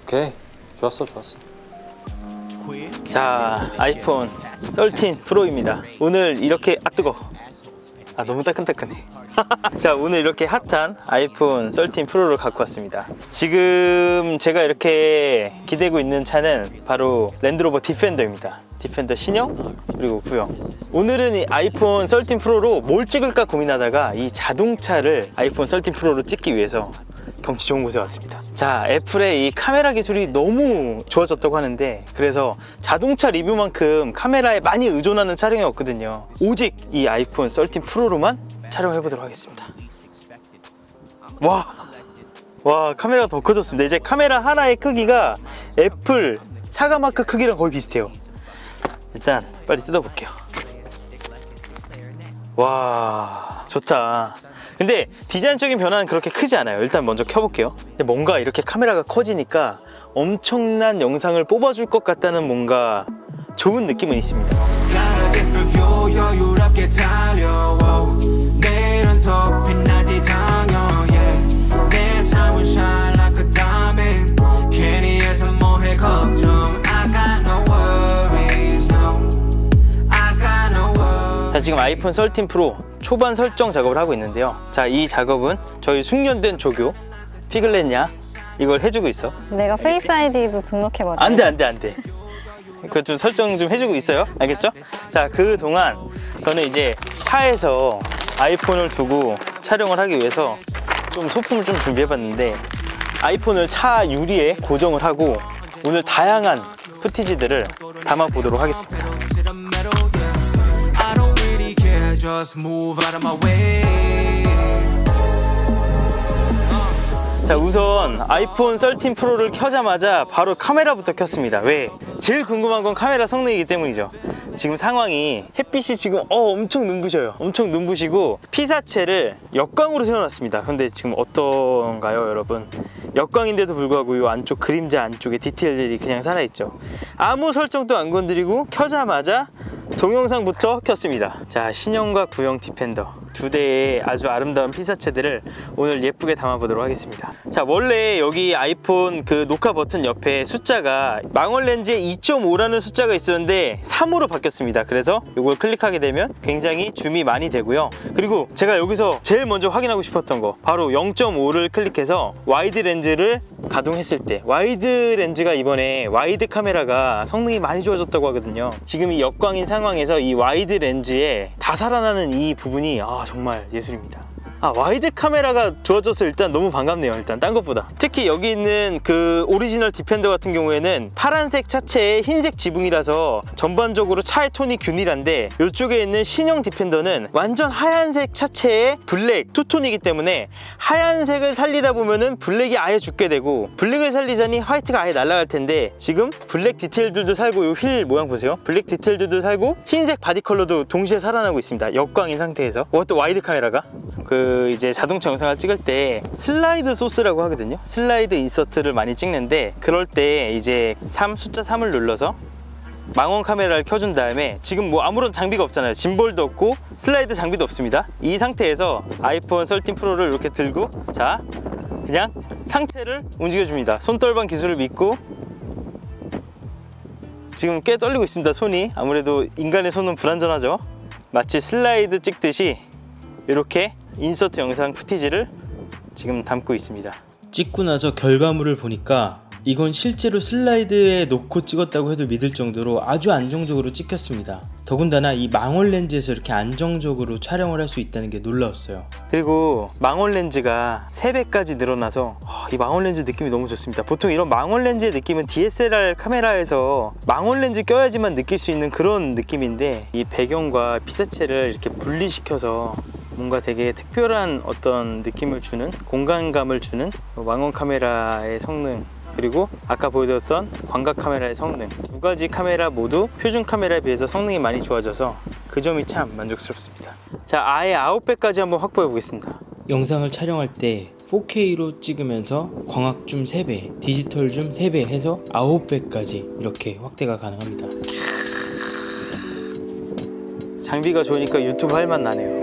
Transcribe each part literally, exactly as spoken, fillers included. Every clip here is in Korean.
오케이, 좋았어 좋았어. 자, 아이폰 십삼 프로입니다. 오늘 이렇게 아 뜨거. 아 너무 따끈따끈해. 자, 오늘 이렇게 핫한 아이폰 십삼 프로를 갖고 왔습니다. 지금 제가 이렇게 기대고 있는 차는 바로 랜드로버 디펜더입니다. 디펜더 신형 그리고 구형. 오늘은 이 아이폰 십삼 프로로 뭘 찍을까 고민하다가 이 자동차를 아이폰 십삼 프로로 찍기 위해서 경치 좋은 곳에 왔습니다. 자, 애플의 이 카메라 기술이 너무 좋아졌다고 하는데, 그래서 자동차 리뷰만큼 카메라에 많이 의존하는 차량이 없거든요. 오직 이 아이폰 십삼 프로로만 촬영해 보도록 하겠습니다. 와, 와 카메라가 더 커졌습니다. 이제 카메라 하나의 크기가 애플 사과마크 크기랑 거의 비슷해요. 일단 빨리 뜯어볼게요. 와, 좋다. 근데 디자인적인 변화는 그렇게 크지 않아요. 일단 먼저 켜볼게요. 근데 뭔가 이렇게 카메라가 커지니까 엄청난 영상을 뽑아줄 것 같다는 뭔가 좋은 느낌은 있습니다. 자, 지금 아이폰 십삼 프로 초반 설정 작업을 하고 있는데요. 자, 이 작업은 저희 숙련된 조교 피글렛냐 이걸 해주고 있어. 내가 페이스 아이디도 등록해버려. 안돼 안돼 안돼. 그거 좀 설정 좀 해주고 있어요. 알겠죠? 자, 그 동안 저는 이제 차에서 아이폰을 두고 촬영을 하기 위해서 좀 소품을 좀 준비해봤는데, 아이폰을 차 유리에 고정을 하고 오늘 다양한 푸티지들을 담아보도록 하겠습니다. Just move out of my way. 자, 우선 아이폰 십삼 프로를 켜자마자 바로 카메라부터 켰습니다. 왜? 제일 궁금한 건 카메라 성능이기 때문이죠. 지금 상황이 햇빛이 지금 어 엄청 눈부셔요. 엄청 눈부시고 피사체를 역광으로 세워놨습니다. 근데 지금 어떤가요, 여러분? 역광인데도 불구하고 이 안쪽 그림자 안쪽에 디테일들이 그냥 살아있죠. 아무 설정도 안 건드리고 켜자마자 동영상부터 켰습니다. 자, 신형과 구형 디펜더 두 대의 아주 아름다운 피사체들을 오늘 예쁘게 담아보도록 하겠습니다. 자, 원래 여기 아이폰 그 녹화 버튼 옆에 숫자가 망원 렌즈에 이 점 오라는 숫자가 있었는데 삼으로 바뀌었습니다. 그래서 이걸 클릭하게 되면 굉장히 줌이 많이 되고요. 그리고 제가 여기서 제일 먼저 확인하고 싶었던 거 바로 영 점 오를 클릭해서 와이드 렌즈를 가동했을 때, 와이드 렌즈가 이번에 와이드 카메라가 성능이 많이 좋아졌다고 하거든요. 지금 이 역광인 상황에서 이 와이드 렌즈에 다 살아나는 이 부분이 아 정말 예술입니다. 아, 와이드 카메라가 좋아져서 일단 너무 반갑네요. 일단 딴 것보다. 특히 여기 있는 그 오리지널 디펜더 같은 경우에는 파란색 차체에 흰색 지붕이라서 전반적으로 차의 톤이 균일한데, 이쪽에 있는 신형 디펜더는 완전 하얀색 차체에 블랙 투톤이기 때문에 하얀색을 살리다 보면은 블랙이 아예 죽게 되고, 블랙을 살리자니 화이트가 아예 날아갈 텐데, 지금 블랙 디테일들도 살고, 이 휠 모양 보세요. 블랙 디테일들도 살고 흰색 바디 컬러도 동시에 살아나고 있습니다. 역광인 상태에서. 그것도 와이드 카메라가 그 이제 자동차 영상을 찍을 때 슬라이드 소스라고 하거든요. 슬라이드 인서트를 많이 찍는데, 그럴 때 이제 삼 숫자 삼을 눌러서 망원 카메라를 켜준 다음에, 지금 뭐 아무런 장비가 없잖아요. 짐볼도 없고 슬라이드 장비도 없습니다. 이 상태에서 아이폰 십삼 프로를 이렇게 들고, 자 그냥 상체를 움직여줍니다. 손떨방 기술을 믿고. 지금 꽤 떨리고 있습니다, 손이. 아무래도 인간의 손은 불안전하죠. 마치 슬라이드 찍듯이 이렇게 인서트 영상 푸티지를 지금 담고 있습니다. 찍고 나서 결과물을 보니까 이건 실제로 슬라이드에 놓고 찍었다고 해도 믿을 정도로 아주 안정적으로 찍혔습니다. 더군다나 이 망원 렌즈에서 이렇게 안정적으로 촬영을 할 수 있다는 게 놀라웠어요. 그리고 망원 렌즈가 세 배까지 늘어나서 이 망원 렌즈 느낌이 너무 좋습니다. 보통 이런 망원 렌즈의 느낌은 디에스엘알 카메라에서 망원 렌즈 껴야지만 느낄 수 있는 그런 느낌인데, 이 배경과 피사체를 이렇게 분리시켜서 뭔가 되게 특별한 어떤 느낌을 주는, 공간감을 주는 망원 카메라의 성능, 그리고 아까 보여드렸던 광각 카메라의 성능, 두 가지 카메라 모두 표준 카메라에 비해서 성능이 많이 좋아져서 그 점이 참 만족스럽습니다. 자, 아예 아홉 배까지 한번 확보해 보겠습니다. 영상을 촬영할 때 포케이로 찍으면서 광학 줌 세 배, 디지털 줌 세 배 해서 아홉 배까지 이렇게 확대가 가능합니다. 장비가 좋으니까 유튜브 할 맛 나네요.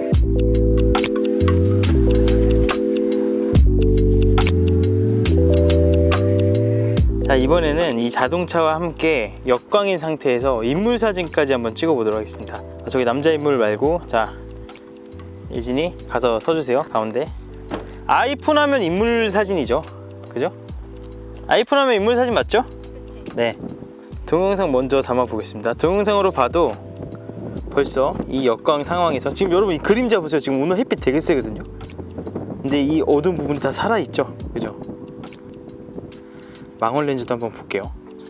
자, 이번에는 이 자동차와 함께 역광인 상태에서 인물 사진까지 한번 찍어 보도록 하겠습니다. 아, 저기 남자 인물 말고, 자, 예진이 가서 서주세요. 가운데. 아이폰 하면 인물 사진이죠, 그죠? 아이폰 하면 인물 사진 맞죠? 네. 동영상 먼저 담아 보겠습니다. 동영상으로 봐도 벌써 이 역광 상황에서 지금 여러분 이 그림자 보세요. 지금 오늘 햇빛 되게 세거든요. 근데 이 어두운 부분이 다 살아있죠, 그죠? 망원 렌즈도 한번 볼게요.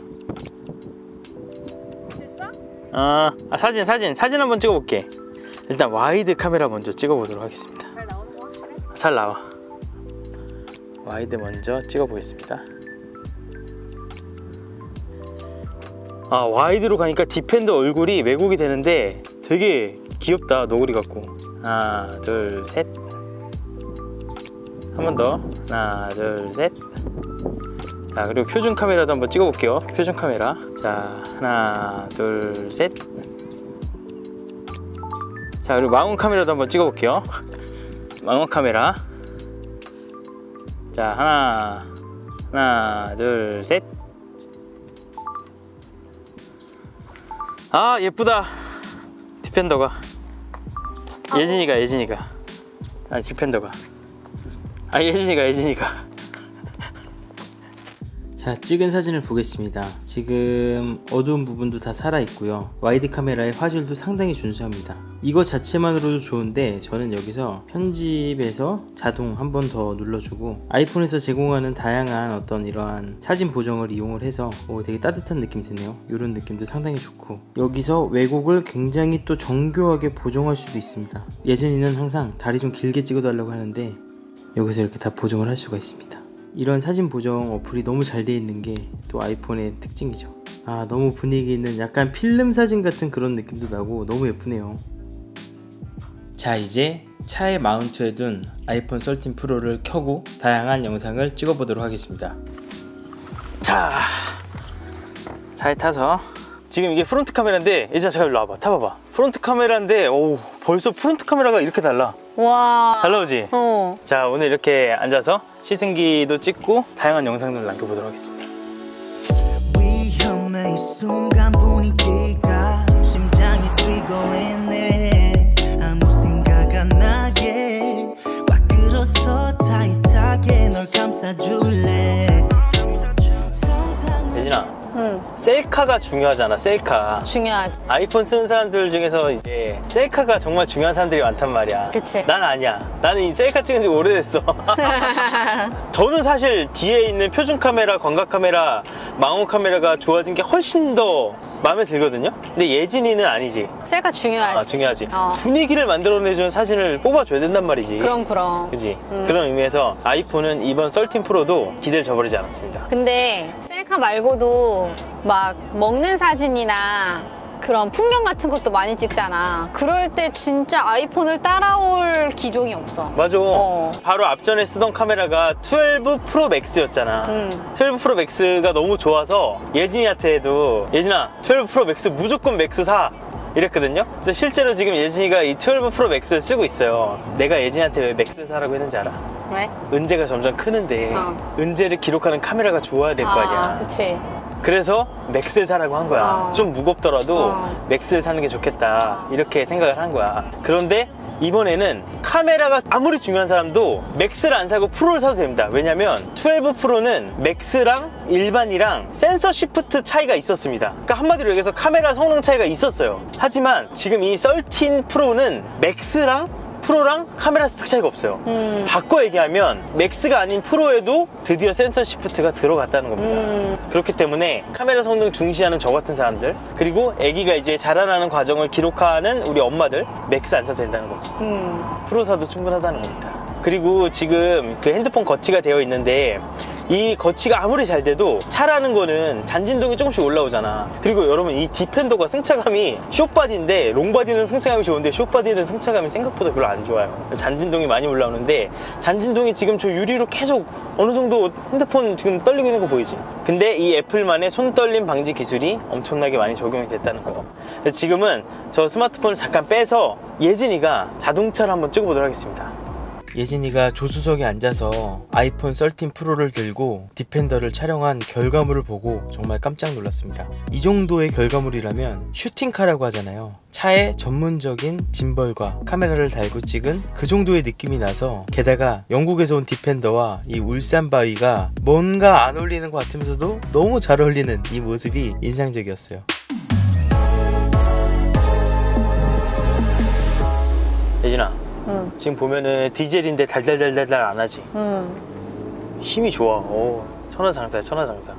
아, 아 사진 사진 사진 한번 찍어볼게. 일단 와이드 카메라 먼저 찍어보도록 하겠습니다. 잘 나오는 거 확실해? 잘 나와. 와이드 먼저 찍어보겠습니다. 아, 와이드로 가니까 디펜더 얼굴이 왜곡이 되는데 되게 귀엽다. 너구리 같고. 하나 둘 셋. 한 번 더. 하나 둘 셋. 자, 그리고 표준 카메라도 한번 찍어볼게요. 표준 카메라. 자, 하나 둘 셋. 자, 그리고 망원 카메라도 한번 찍어볼게요. 망원 카메라. 자, 하나 하나 둘 셋. 아, 예쁘다. 디펜더가. 예진이가 예진이가 아니 디펜더가 아 예진이가 예진이가 자, 찍은 사진을 보겠습니다. 지금 어두운 부분도 다 살아있고요. 와이드 카메라의 화질도 상당히 준수합니다. 이거 자체만으로도 좋은데 저는 여기서 편집에서 자동 한 번 더 눌러주고 아이폰에서 제공하는 다양한 어떤 이러한 사진 보정을 이용을 해서 오, 되게 따뜻한 느낌 드네요. 이런 느낌도 상당히 좋고 여기서 왜곡을 굉장히 또 정교하게 보정할 수도 있습니다. 예전에는 항상 다리 좀 길게 찍어달라고 하는데 여기서 이렇게 다 보정을 할 수가 있습니다. 이런 사진 보정 어플이 너무 잘 되어 있는 게 또 아이폰의 특징이죠. 아, 너무 분위기 있는 약간 필름 사진 같은 그런 느낌도 나고 너무 예쁘네요. 자, 이제 차에 마운트해둔 아이폰 십삼 프로를 켜고 다양한 영상을 찍어보도록 하겠습니다. 자, 차에 타서 지금 이게 프론트 카메라인데 예진아 잠깐 일로 와봐. 타봐봐. 프론트 카메라인데 오, 벌써 프론트 카메라가 이렇게 달라. 와. 잘 나오지? 어. 자, 오늘 이렇게 앉아서 시승기도 찍고 다양한 영상들을 남겨보도록 하겠습니다. 위험해 이 순간 분위기가 심장이 뛰고 있네. 아무 생각 안 나게 꽉 끌어서 타이트하게 널 감싸줄래. 예진아, 응. 셀카가 중요하잖아. 셀카. 중요하지. 아이폰 쓰는 사람들 중에서 이제 셀카가 정말 중요한 사람들이 많단 말이야. 그치. 난 아니야. 나는 이 셀카 찍은 지 오래됐어. 저는 사실 뒤에 있는 표준 카메라, 광각 카메라, 망원 카메라가 좋아진 게 훨씬 더 마음에 들거든요. 근데 예진이는 아니지. 셀카 중요하지. 아, 중요하지. 어. 분위기를 만들어내주는 사진을 뽑아줘야 된단 말이지. 그럼 그럼. 그지? 음. 그런 의미에서 아이폰은 이번 십삼 프로도 기대를 저버리지 않았습니다. 근데 셀카 말고도 막 먹는 사진이나 그런 풍경 같은 것도 많이 찍잖아. 그럴 때 진짜 아이폰을 따라올 기종이 없어. 맞아. 어. 바로 앞전에 쓰던 카메라가 십이 프로 맥스였잖아. 음. 십이 프로 맥스가 너무 좋아서 예진이한테도 예진아 십이 프로 맥스 무조건 맥스 사 이랬거든요. 그래서 실제로 지금 예진이가 이 십이 프로 맥스를 쓰고 있어요. 내가 예진이한테 왜 맥스 사라고 했는지 알아? 왜? 은재가 점점 크는데 어. 은재를 기록하는 카메라가 좋아야 될 거 아니야. 아, 그치. 그래서 맥스를 사라고 한 거야. 어. 좀 무겁더라도 어. 맥스를 사는 게 좋겠다 이렇게 생각을 한 거야. 그런데 이번에는 카메라가 아무리 중요한 사람도 맥스를 안 사고 프로를 사도 됩니다. 왜냐면 십이 프로는 맥스랑 일반이랑 센서 시프트 차이가 있었습니다. 그러니까 한마디로 얘기해서 카메라 성능 차이가 있었어요. 하지만 지금 이 십삼 프로는 맥스랑 프로랑 카메라 스펙 차이가 없어요. 음. 바꿔 얘기하면 맥스가 아닌 프로에도 드디어 센서 시프트가 들어갔다는 겁니다. 음. 그렇기 때문에 카메라 성능 중시하는 저 같은 사람들, 그리고 아기가 이제 자라나는 과정을 기록하는 우리 엄마들, 맥스 안 사도 된다는 거지. 음. 프로 사도 충분하다는 겁니다. 그리고 지금 그 핸드폰 거치가 되어 있는데 이 거치가 아무리 잘 돼도 차라는 거는 잔진동이 조금씩 올라오잖아. 그리고 여러분 이 디펜더가 승차감이 숏바디인데 롱바디는 승차감이 좋은데 숏바디는 승차감이 생각보다 별로 안 좋아요. 잔진동이 많이 올라오는데 잔진동이 지금 저 유리로 계속 어느 정도 핸드폰 지금 떨리고 있는 거 보이지? 근데 이 애플만의 손떨림 방지 기술이 엄청나게 많이 적용이 됐다는 거. 그래서 지금은 저 스마트폰을 잠깐 빼서 예진이가 자동차를 한번 찍어보도록 하겠습니다. 예진이가 조수석에 앉아서 아이폰 십삼 프로를 들고 디펜더를 촬영한 결과물을 보고 정말 깜짝 놀랐습니다. 이 정도의 결과물이라면 슈팅카라고 하잖아요. 차에 전문적인 짐벌과 카메라를 달고 찍은 그 정도의 느낌이 나서, 게다가 영국에서 온 디펜더와 이 울산 바위가 뭔가 안 어울리는 것 같으면서도 너무 잘 어울리는 이 모습이 인상적이었어요. 예진아, 응. 지금 보면은 디젤인데 달달달달달 안 하지? 응. 힘이 좋아. 오, 천하장사야, 천하장사.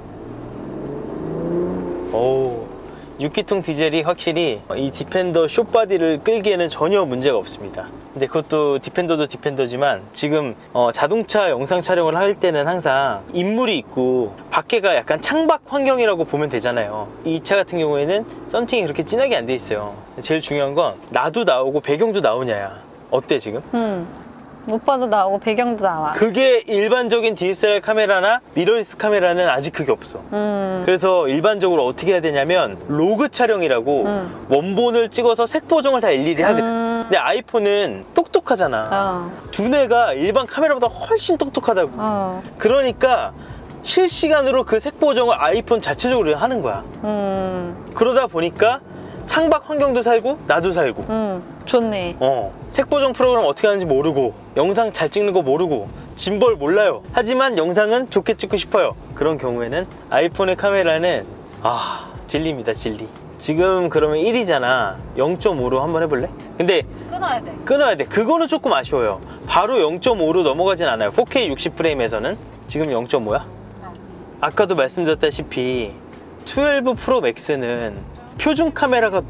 오, 육 기통 디젤이 확실히 이 디펜더 숏바디를 끌기에는 전혀 문제가 없습니다. 근데 그것도 디펜더도 디펜더지만 지금 어, 자동차 영상 촬영을 할 때는 항상 인물이 있고 밖에가 약간 창밖 환경이라고 보면 되잖아요. 이 차 같은 경우에는 썬팅이 그렇게 진하게 안 돼 있어요. 제일 중요한 건 나도 나오고 배경도 나오냐야. 어때 지금? 응. 오빠도 나오고 배경도 나와. 그게 일반적인 디에스엘알 카메라나 미러리스 카메라는 아직 그게 없어. 음. 그래서 일반적으로 어떻게 해야 되냐면 로그 촬영이라고 음. 원본을 찍어서 색 보정을 다 일일이 하거든. 음. 근데 아이폰은 똑똑하잖아. 어. 두뇌가 일반 카메라보다 훨씬 똑똑하다고. 어. 그러니까 실시간으로 그 색 보정을 아이폰 자체적으로 하는 거야. 음. 그러다 보니까 창밖 환경도 살고 나도 살고. 음. 좋네. 어, 색보정 프로그램 어떻게 하는지 모르고 영상 잘 찍는 거 모르고 짐벌 몰라요. 하지만 영상은 좋게 찍고 싶어요. 그런 경우에는 아이폰의 카메라는 아 진리입니다, 진리. 지금 그러면 일이잖아. 영 점 오로 한번 해볼래? 근데 끊어야 돼. 끊어야 돼. 그거는 조금 아쉬워요. 바로 영 점 오로 넘어가진 않아요. 포케이 육십 프레임에서는 지금 영 점 오야? 어. 아까도 말씀드렸다시피 십이 프로 맥스는 표준 카메라가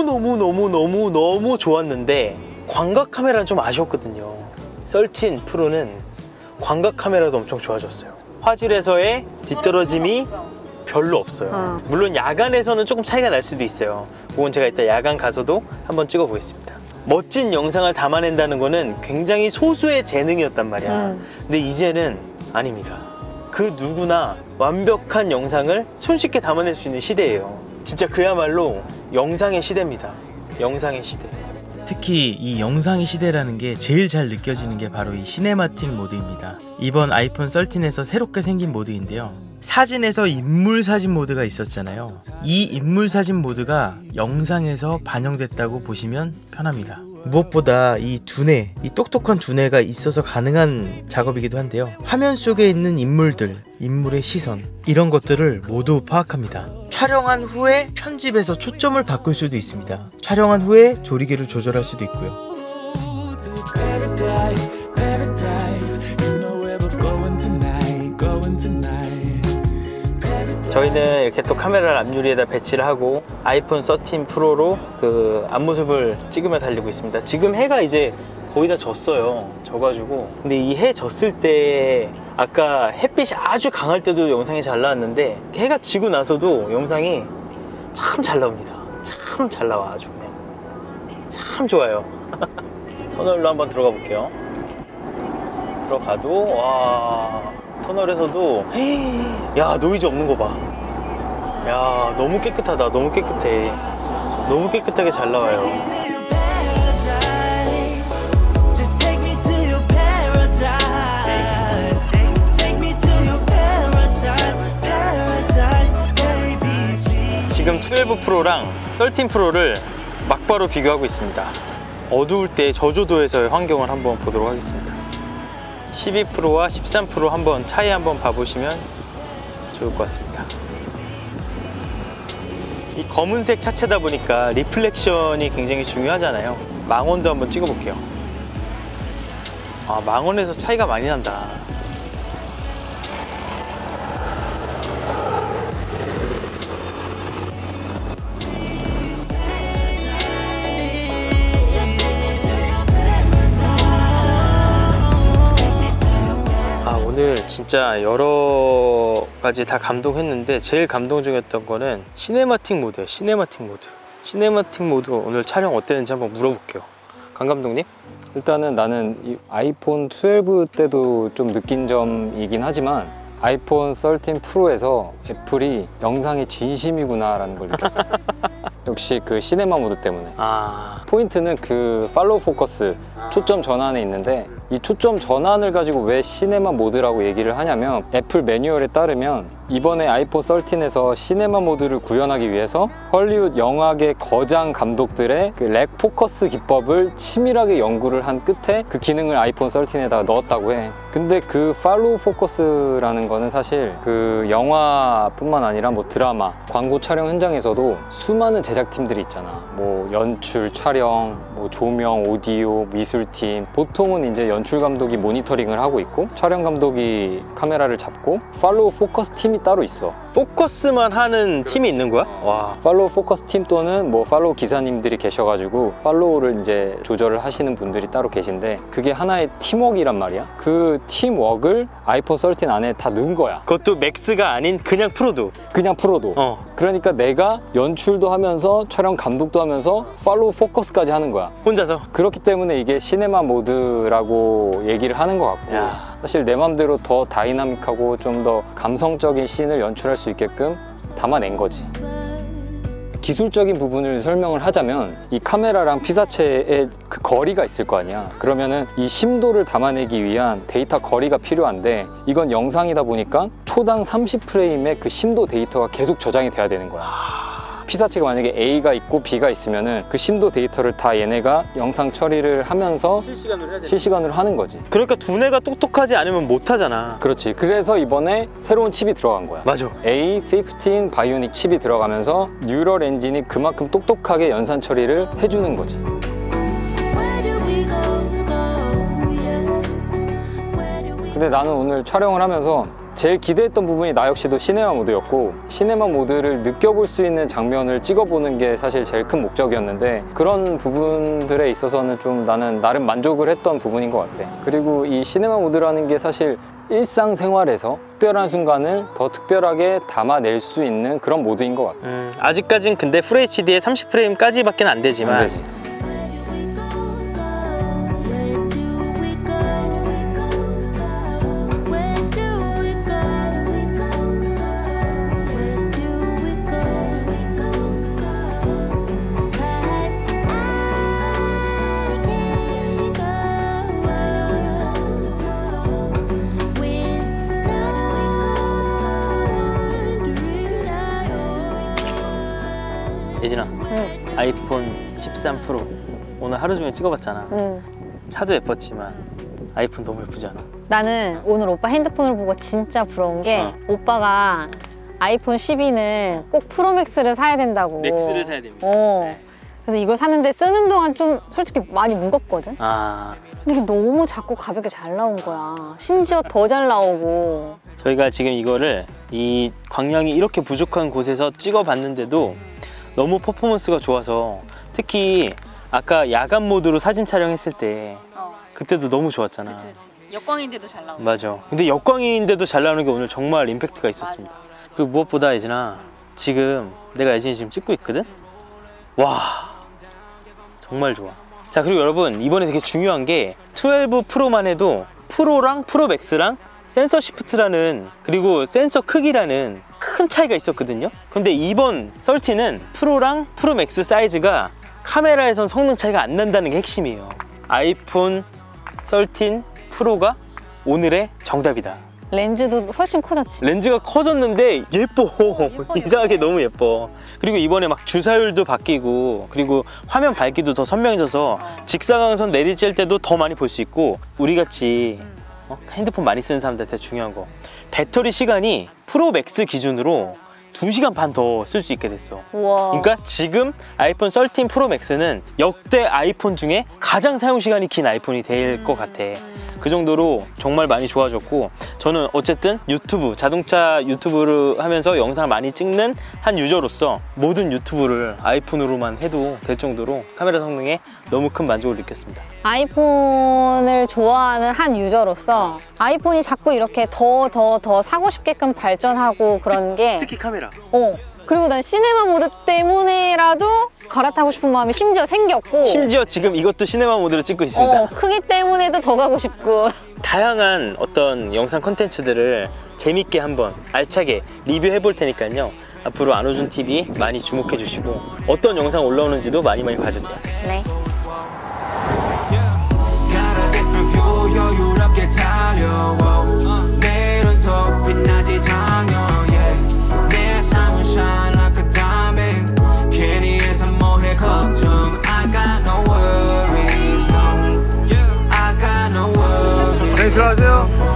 너무너무너무너무너무 좋았는데 광각 카메라는 좀 아쉬웠거든요. 십삼 프로는 광각 카메라도 엄청 좋아졌어요. 화질에서의 뒤떨어짐이 없어. 별로 없어요. 어. 물론 야간에서는 조금 차이가 날 수도 있어요. 그건 제가 이따 야간 가서도 한번 찍어 보겠습니다. 멋진 영상을 담아낸다는 거는 굉장히 소수의 재능이었단 말이야. 음. 근데 이제는 아닙니다. 그 누구나 완벽한 영상을 손쉽게 담아낼 수 있는 시대예요. 진짜 그야말로 영상의 시대입니다. 영상의 시대. 특히 이 영상의 시대라는 게 제일 잘 느껴지는 게 바로 이 시네마틱 모드입니다. 이번 아이폰 십삼에서 새롭게 생긴 모드인데요. 사진에서 인물 사진 모드가 있었잖아요. 이 인물 사진 모드가 영상에서 반영됐다고 보시면 편합니다. 무엇보다 이 두뇌, 이 똑똑한 두뇌가 있어서 가능한 작업이기도 한데요. 화면 속에 있는 인물들, 인물의 시선, 이런 것들을 모두 파악합니다. 촬영한 후에 편집해서 초점을 바꿀 수도 있습니다. 촬영한 후에 조리개를 조절할 수도 있고요. 저희는 이렇게 또 카메라를 앞유리에다 배치를 하고 아이폰 십삼 프로로 그 앞모습을 찍으며 달리고 있습니다. 지금 해가 이제 거의 다 졌어요. 져가지고 근데 이 해 졌을 때 아까 햇빛이 아주 강할 때도 영상이 잘 나왔는데 해가 지고 나서도 영상이 참 잘 나옵니다. 참 잘 나와. 아주 그냥 참 좋아요. 터널로 한번 들어가 볼게요. 들어가도 와 터널에서도 야 노이즈 없는 거 봐. 야 너무 깨끗하다. 너무 깨끗해. 너무 깨끗하게 잘 나와요. 지금 십이 프로랑 십삼 프로를 막바로 비교하고 있습니다. 어두울 때 저조도에서의 환경을 한번 보도록 하겠습니다. 십이 프로와 십삼 프로 한번 차이 한번 봐보시면 좋을 것 같습니다. 이 검은색 차체다 보니까 리플렉션이 굉장히 중요하잖아요. 망원도 한번 찍어볼게요. 아, 망원에서 차이가 많이 난다. 오늘 진짜 여러 가지 다 감동했는데 제일 감동적이었던 거는 시네마틱 모드예요. 시네마틱 모드. 시네마틱 모드 오늘 촬영 어땠는지 한번 물어볼게요. 강 감독님? 일단은 나는 이 아이폰 십이 때도 좀 느낀 점이긴 하지만 아이폰 십삼 프로에서 애플이 영상이 진심이구나 라는 걸 느꼈어요. 역시 그 시네마 모드 때문에. 아... 포인트는 그 팔로우 포커스, 초점 전환에 있는데 이 초점 전환을 가지고 왜 시네마 모드라고 얘기를 하냐면 애플 매뉴얼에 따르면 이번에 아이폰 십삼에서 시네마 모드를 구현하기 위해서 헐리우드 영화계 거장 감독들의 그 렉 포커스 기법을 치밀하게 연구를 한 끝에 그 기능을 아이폰 십삼에다가 넣었다고 해. 근데 그 팔로우 포커스라는 거는 사실 그 영화뿐만 아니라 뭐 드라마, 광고 촬영 현장에서도 수많은 제작팀들이 있잖아. 뭐 연출, 촬영, 뭐 조명, 오디오, 미술팀. 보통은 이제 연출 감독이 모니터링을 하고 있고 촬영 감독이 카메라를 잡고 팔로우 포커스 팀이 따로 있어. 포커스만 하는 팀이 있는 거야? 와. 팔로우 포커스 팀 또는 뭐 팔로우 기사님들이 계셔가지고 팔로우를 이제 조절을 하시는 분들이 따로 계신데 그게 하나의 팀워크이란 말이야. 그 팀워크를 아이폰 십삼 안에 다 넣은 거야. 그것도 맥스가 아닌 그냥 프로도. 그냥 프로도. 어. 그러니까 내가 연출도 하면서 촬영 감독도 하면서 팔로우 포커스까지 하는 거야. 혼자서. 그렇기 때문에 이게 시네마 모드라고 얘기를 하는 것 같고 야. 사실 내 맘대로 더 다이나믹하고 좀 더 감성적인 씬을 연출할 수 있게끔 담아낸 거지. 기술적인 부분을 설명을 하자면 이 카메라랑 피사체의 그 거리가 있을 거 아니야. 그러면은 이 심도를 담아내기 위한 데이터 거리가 필요한데 이건 영상이다 보니까 초당 삼십 프레임의 그 심도 데이터가 계속 저장이 돼야 되는 거야. 피사체가 만약에 A가 있고 B가 있으면은 그 심도 데이터를 다 얘네가 영상 처리를 하면서 실시간으로 해야 돼. 실시간으로 하는 거지. 그러니까 두뇌가 똑똑하지 않으면 못 하잖아. 그렇지. 그래서 이번에 새로운 칩이 들어간 거야. 맞아. 에이 십오 바이오닉 칩이 들어가면서 뉴럴 엔진이 그만큼 똑똑하게 연산 처리를 해주는 거지. 근데 나는 오늘 촬영을 하면서 제일 기대했던 부분이 나 역시도 시네마 모드였고 시네마 모드를 느껴볼 수 있는 장면을 찍어보는 게 사실 제일 큰 목적이었는데 그런 부분들에 있어서는 좀 나는 나름 만족을 했던 부분인 것 같아. 그리고 이 시네마 모드라는 게 사실 일상생활에서 특별한 순간을 더 특별하게 담아낼 수 있는 그런 모드인 것 같아. 음, 아직까진 근데 풀에이치디에 삼십 프레임까지밖에 안 되지만 안 되지. 예진아, 응. 아이폰 십삼 프로 오늘 하루 종일 찍어봤잖아. 응. 차도 예뻤지만 아이폰 너무 예쁘지 않아? 나는 오늘 오빠 핸드폰을 보고 진짜 부러운 게 어. 오빠가 아이폰 십이는 꼭 프로맥스를 사야 된다고. 맥스를 사야 됩니다. 어. 네. 그래서 이걸 샀는데 쓰는 동안 좀 솔직히 많이 무겁거든? 아, 근데 이게 너무 작고 가볍게 잘 나온 거야. 심지어 더 잘 나오고. 저희가 지금 이거를 이 광량이 이렇게 부족한 곳에서 찍어봤는데도 너무 퍼포먼스가 좋아서 특히 아까 야간 모드로 사진 촬영했을 때 어. 그때도 너무 좋았잖아. 그치, 그치. 역광인데도 잘 나오고. 맞아. 근데 역광인데도 잘 나오는 게 오늘 정말 임팩트가 있었습니다. 맞아. 그리고 무엇보다 예진아, 지금 내가 예진이 지금 찍고 있거든? 와, 정말 좋아. 자, 그리고 여러분 이번에 되게 중요한 게 십이 프로만 해도 프로랑 프로 맥스랑 센서 시프트라는 그리고 센서 크기라는 큰 차이가 있었거든요. 근데 이번 십삼은 프로랑 프로 맥스 사이즈가 카메라에선 성능 차이가 안 난다는 게 핵심이에요. 아이폰 십삼 프로가 오늘의 정답이다. 렌즈도 훨씬 커졌지. 렌즈가 커졌는데 예뻐. 예뻐, 이상하게 예뻐. 너무 예뻐. 그리고 이번에 막 주사율도 바뀌고 그리고 화면 밝기도 더 선명해져서 직사광선 내리쬐을 때도 더 많이 볼 수 있고 우리같이 어? 핸드폰 많이 쓰는 사람들한테 중요한 거, 배터리 시간이 프로 맥스 기준으로 두 시간 반 더 쓸 수 있게 됐어. 우와. 그러니까 지금 아이폰 십삼 프로 맥스는 역대 아이폰 중에 가장 사용 시간이 긴 아이폰이 될 것 같아. 그 정도로 정말 많이 좋아졌고, 저는 어쨌든 유튜브, 자동차 유튜브를 하면서 영상을 많이 찍는 한 유저로서 모든 유튜브를 아이폰으로만 해도 될 정도로 카메라 성능에 너무 큰 만족을 느꼈습니다. 아이폰을 좋아하는 한 유저로서 아이폰이 자꾸 이렇게 더 더 더 사고 싶게끔 발전하고 그런 게 특히 카메라. 어. 그리고 난 시네마 모드 때문에라도 갈아타고 싶은 마음이 심지어 생겼고, 심지어 지금 이것도 시네마 모드로 찍고 있습니다. 어, 크기 때문에도 더 가고 싶고. 다양한 어떤 영상 콘텐츠들을 재밌게 한번 알차게 리뷰해 볼 테니까요. 앞으로 안호준티비 많이 주목해 주시고 어떤 영상 올라오는지도 많이 많이 봐주세요. 네. Yeah. 달려워 내일은 더 빛나지 당연 yeah. 내 삶은 shine like a diamond 괜히 해서 뭐해 걱정 I got no worries no I got no worries 네, 들어가세요.